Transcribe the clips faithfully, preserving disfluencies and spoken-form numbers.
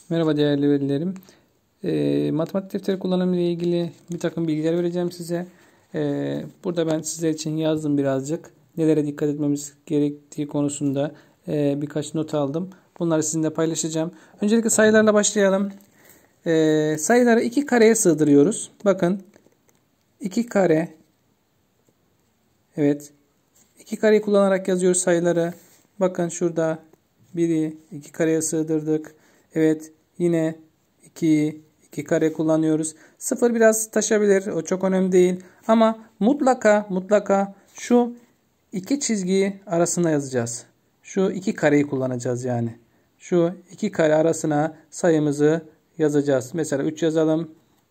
Merhaba değerli velilerim. E, matematik defteri kullanımı ile ilgili bir takım bilgiler vereceğim size. E, burada ben sizler için yazdım birazcık. Nelere dikkat etmemiz gerektiği konusunda e, birkaç not aldım. Bunları sizinle paylaşacağım. Öncelikle sayılarla başlayalım. E, sayıları iki kareye sığdırıyoruz. Bakın iki kare. Evet. iki kareyi kullanarak yazıyoruz sayıları. Bakın şurada biri iki kareye sığdırdık. Evet. Yine ikiyi iki kare kullanıyoruz. sıfır biraz taşabilir. O çok önemli değil. Ama mutlaka mutlaka şu iki çizgiyi arasına yazacağız. Şu iki kareyi kullanacağız yani. Şu iki kare arasına sayımızı yazacağız. Mesela üç yazalım.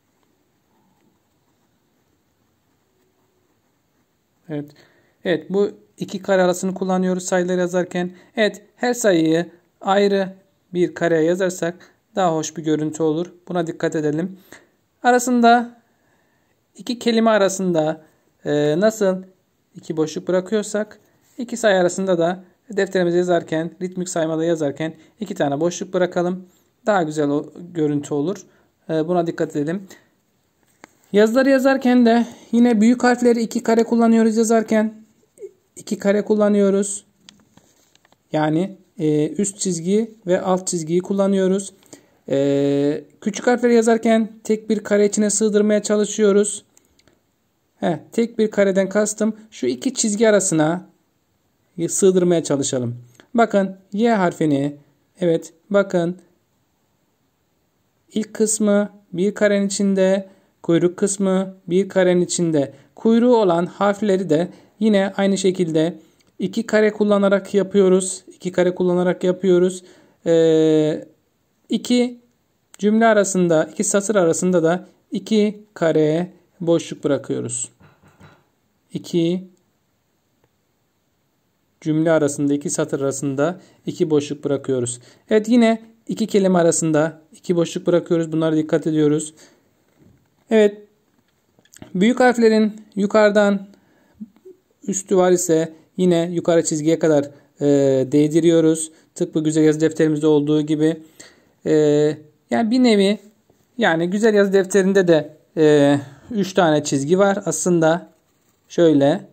Evet. Evet, bu iki kare arasını kullanıyoruz sayıları yazarken. Evet, her sayıyı ayrı bir kareye yazarsak daha hoş bir görüntü olur. Buna dikkat edelim. Arasında iki kelime arasında e, nasıl iki boşluk bırakıyorsak iki sayı arasında da defterimizi yazarken, ritmik saymada yazarken iki tane boşluk bırakalım. Daha güzel o görüntü olur. E, buna dikkat edelim. Yazıları yazarken de yine büyük harfleri iki kare kullanıyoruz yazarken. iki kare kullanıyoruz. Yani e, üst çizgi ve alt çizgiyi kullanıyoruz. E, küçük harfleri yazarken tek bir kare içine sığdırmaya çalışıyoruz. Heh, tek bir kareden kastım şu iki çizgi arasına sığdırmaya çalışalım. Bakın Y harfini, evet bakın ilk kısmı bir karenin içinde, kuyruk kısmı bir karenin içinde. Kuyruğu olan harfleri de yine aynı şekilde iki kare kullanarak yapıyoruz. iki kare kullanarak yapıyoruz. Ee, iki cümle arasında, iki satır arasında da iki kare boşluk bırakıyoruz. iki cümle arasında, iki satır arasında iki boşluk bırakıyoruz. Evet, yine iki kelime arasında iki boşluk bırakıyoruz. Bunlara dikkat ediyoruz. Evet, büyük harflerin yukarıdan üstü var ise yine yukarı çizgiye kadar e, değdiriyoruz. Tıpkı güzel yazı defterimizde olduğu gibi. E, yani bir nevi, yani güzel yazı defterinde de üç tane çizgi var. Aslında şöyle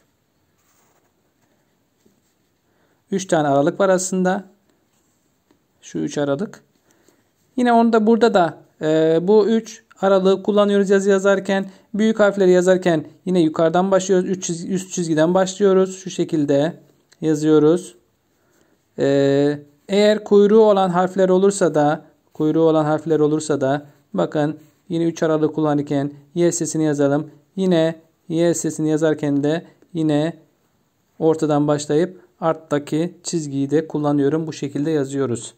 üç tane aralık var aslında. Şu üç aralık. Yine onda burada da e, bu üç aralığı kullanıyoruz yazı yazarken. Büyük harfleri yazarken yine yukarıdan başlıyoruz. Üç çizgi, üst çizgiden başlıyoruz. Şu şekilde yazıyoruz. E, eğer kuyruğu olan harfler olursa da kuyruğu olan harfler olursa da bakın yine üç aralığı kullanırken Y sesini yazalım. Yine Y sesini yazarken de yine ortadan başlayıp alttaki çizgiyi de kullanıyorum. Bu şekilde yazıyoruz.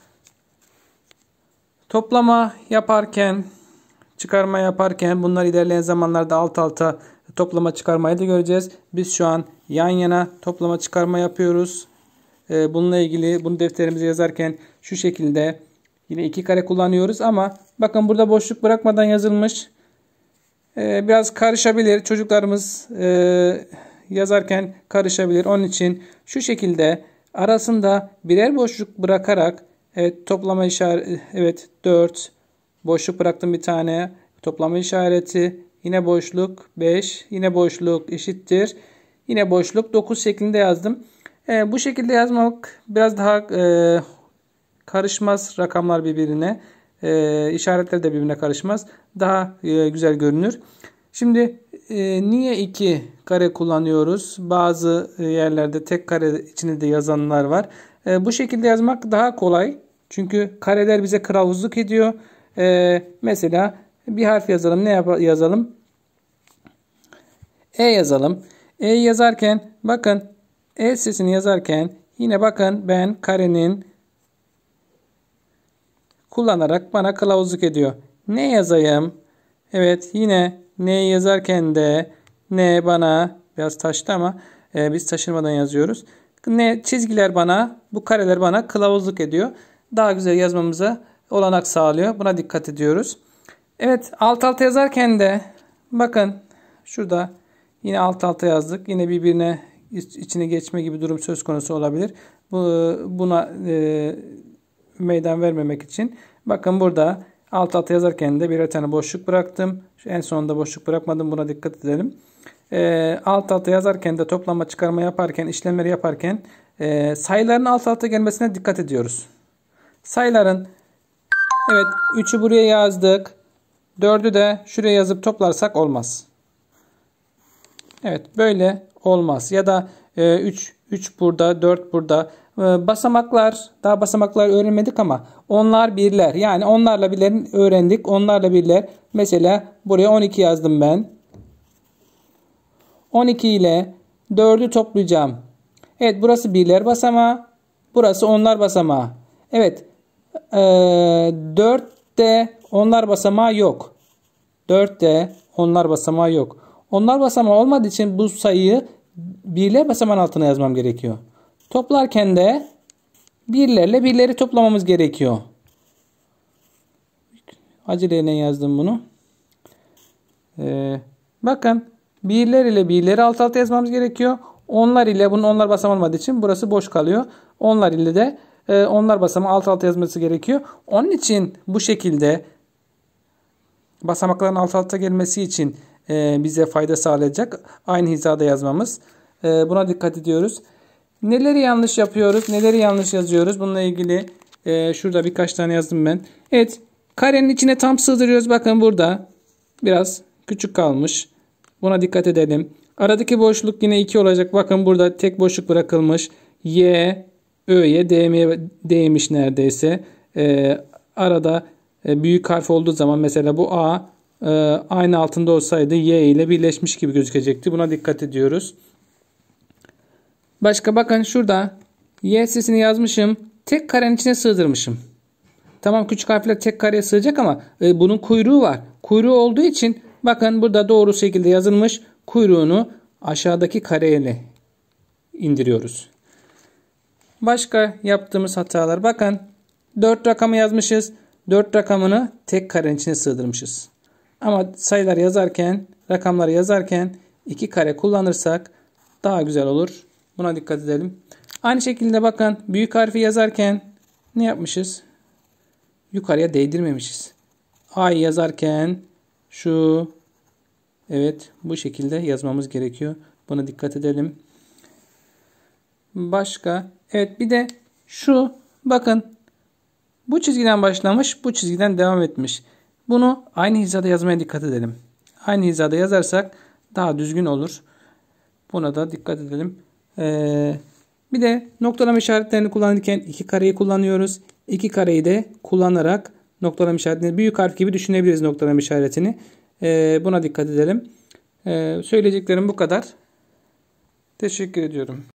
Toplama yaparken, çıkarma yaparken bunlar ilerleyen zamanlarda alt alta toplama çıkarmayı da göreceğiz. Biz şu an yan yana toplama çıkarma yapıyoruz. Bununla ilgili bunu defterimize yazarken şu şekilde yine iki kare kullanıyoruz ama bakın burada boşluk bırakmadan yazılmış. Biraz karışabilir. Çocuklarımız yazarken karışabilir. Onun için şu şekilde arasında birer boşluk bırakarak, evet toplama işareti, evet dört boşluk bıraktım bir tane, toplama işareti, yine boşluk beş, yine boşluk eşittir, yine boşluk dokuz şeklinde yazdım. E, bu şekilde yazmak biraz daha e, karışmaz rakamlar birbirine, e, işaretler de birbirine karışmaz, daha e, güzel görünür. Şimdi e, niye iki kare kullanıyoruz? Bazı yerlerde tek kare içinde de yazanlar var. E, bu şekilde yazmak daha kolay. Çünkü kareler bize kılavuzluk ediyor. E, mesela bir harf yazalım. Ne yap yazalım? E yazalım. E yazarken bakın E sesini yazarken yine bakın ben karenin kullanarak bana kılavuzluk ediyor. Ne yazayım? Evet, yine ne yazarken de ne bana biraz taştı ama e, biz taşırmadan yazıyoruz. Ne çizgiler bana, bu kareler bana kılavuzluk ediyor. Daha güzel yazmamıza olanak sağlıyor. Buna dikkat ediyoruz. Evet, alt alta yazarken de bakın şurada yine alt alta yazdık. Yine birbirine içine geçme gibi durum söz konusu olabilir. Bu, buna e, meydan vermemek için. Bakın burada alt alta yazarken de birer tane boşluk bıraktım. Şu en sonunda boşluk bırakmadım. Buna dikkat edelim. E, alt alta yazarken de toplama çıkarma yaparken, işlemleri yaparken e, sayıların alt alta gelmesine dikkat ediyoruz. Sayıların, evet, üçü buraya yazdık. dördü de şuraya yazıp toplarsak olmaz. Evet, böyle olmaz. Ya da e, üç, üç burada, dört burada. E, basamaklar, daha basamaklar öğrenmedik ama onlar birler. Yani onlarla birlerini öğrendik. Onlarla birler. Mesela buraya on iki yazdım ben. on iki ile dördü toplayacağım. Evet, burası birler basamağı. Burası onlar basamağı. Evet. E, dörtte onlar basamağı yok. dörtte onlar basamağı yok. Onlar basamağı olmadığı için bu sayıyı birler basamağın altına yazmam gerekiyor. Toplarken de birlerle birleri toplamamız gerekiyor. Aceleyle yazdım bunu. Ee, bakın birler ile birleri alt alta yazmamız gerekiyor. Onlar ile bunun onlar basamağı olmadığı için burası boş kalıyor. Onlar ile de e, onlar basamağı alt alta yazması gerekiyor. Onun için bu şekilde basamakların alt alta gelmesi için e, bize fayda sağlayacak aynı hizada yazmamız. E, buna dikkat ediyoruz. Neleri yanlış yapıyoruz? Neleri yanlış yazıyoruz? Bununla ilgili e, şurada birkaç tane yazdım ben. Evet. Karenin içine tam sığdırıyoruz. Bakın burada biraz küçük kalmış. Buna dikkat edelim. Aradaki boşluk yine iki olacak. Bakın burada tek boşluk bırakılmış. Y, Ö'ye D'ye değmiş neredeyse. E, arada e, büyük harf olduğu zaman mesela bu A e, aynı altında olsaydı Y ile birleşmiş gibi gözükecekti. Buna dikkat ediyoruz. Başka bakın şurada Y sesini yazmışım. Tek karenin içine sığdırmışım. Tamam, küçük harfler tek kareye sığacak ama e, bunun kuyruğu var. Kuyruğu olduğu için bakın burada doğru şekilde yazılmış. Kuyruğunu aşağıdaki kareye indiriyoruz. Başka yaptığımız hatalar. Bakın dört rakamı yazmışız. dört rakamını tek karenin içine sığdırmışız. Ama sayılar yazarken, rakamları yazarken iki kare kullanırsak daha güzel olur. Buna dikkat edelim. Aynı şekilde bakın büyük harfi yazarken ne yapmışız? Yukarıya değdirmemişiz. A'yı yazarken şu, evet, bu şekilde yazmamız gerekiyor. Buna dikkat edelim. Başka, evet, bir de şu, bakın bu çizgiden başlamış, bu çizgiden devam etmiş. Bunu aynı hizada yazmaya dikkat edelim. Aynı hizada yazarsak daha düzgün olur. Buna da dikkat edelim. Ee, bir de noktalama işaretlerini kullanırken iki kareyi kullanıyoruz. İki kareyi de kullanarak noktalama işaretini büyük harf gibi düşünebiliriz noktalama işaretini. Ee, buna dikkat edelim. Ee, söyleyeceklerim bu kadar. Teşekkür ediyorum.